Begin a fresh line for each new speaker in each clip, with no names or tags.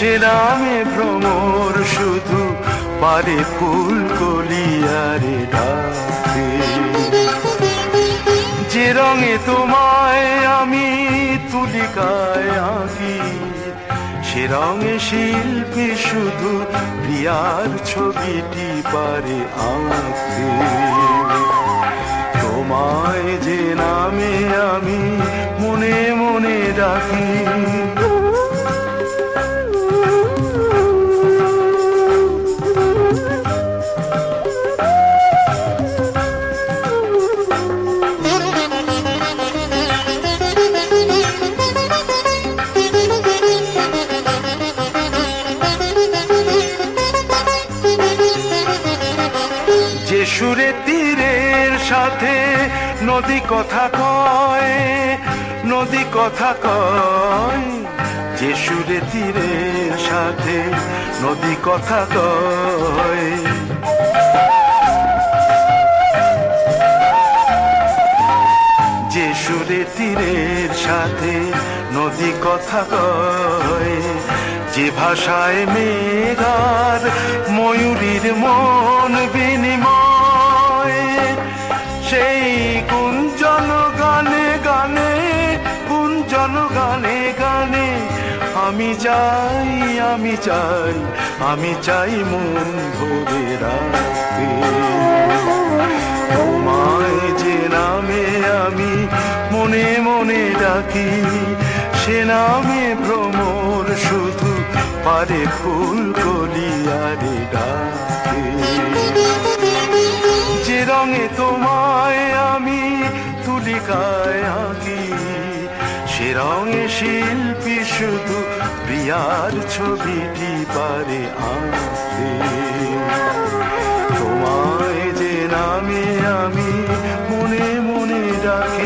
সে নামে ভ্রমর শুধু পারে ফুল কলিয়ারে ডাকতে। যে রঙে তোমায় আমি তুলিকায় আঁকি, সে রঙে শিল্পী শুধু প্রিয়ার ছবিটি পারে আঁকতে। তোমায় যে নামে আমি মনে মনে ডাকি, যে সুরে তীরের সাথে নদী কথা কয়, নদী কথা কয়, যে সুরে তীরের সাথে নদী কথা কয়। যে সুরে তীরের সাথে নদী কথা কয়, যে ভাষায় মেঘার ময়ূরীর মন বিনিময়, সেই গুঞ্জন গানে গানে, গুঞ্জন গানে গানে আমি চাই, আমি চাই, আমি চাই মন ভরে রাখতে। তোমায় যে নামে আমি মনে মনে ডাকি, সে নামে ভ্রমর শুধু পারে ফুল কলিয়ারে ডাকতে। যে রঙে তোমায় আমি তুলিকায় আঁকি, সে রঙে শিল্পী শুধু প্রিয়ার ছবিটি পারে আঁকতে। তোমায় যে নামে আমি মনে মনে ডাকি,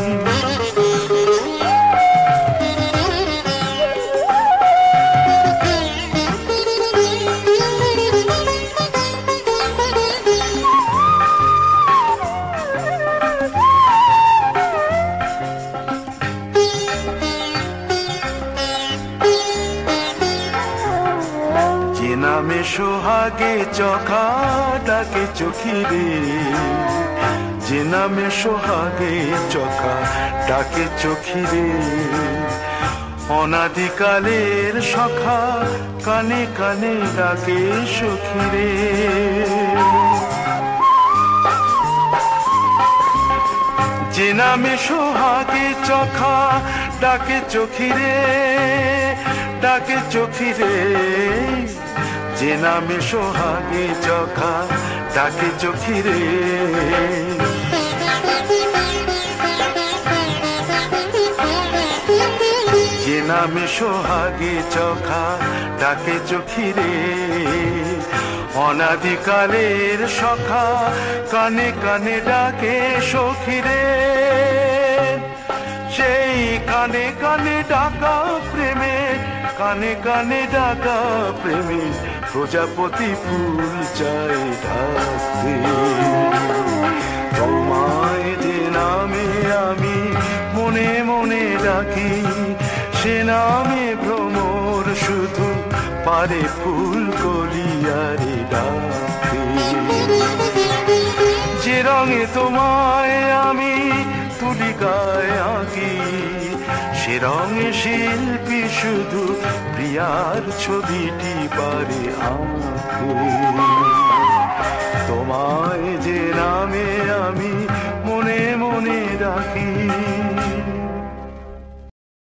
যে নামে সোহাগে চোখা ডাকে চোখিরে, যে নামে সোহাগে চোখা ডাকে চোখিরে, অনাদিকালের সখা কানে কানে ডাকে সখিরে। যে নামে সোহাগে চোখা ডাকে চোখিরে, ডাকে চোখিরে, যে নামে সোহাগে চোখা ডাকে চোখিরে। যে নামে সোহাগে চোখা ডাকে চোখিরে, অনাদিকালের সখা কানে কানে ডাকে সখিরে। সেই কানে কানে ডাকা প্রেমে, কানে কানে ডাকা প্রেমে প্রজাপতি ফুল চাই ঢাকতে। তোমায় যে নামে আমি মনে মনে ডাকি, সে নামে ভ্রমর শুধু পারে ফুল কলিয়ারে ডাকতে। যে রঙে তোমায় আমি তুলিকায় আঁকি, সে রঙে শিল্পী শুধু প্রিয়ার ছবিটি পারে আঁকতে।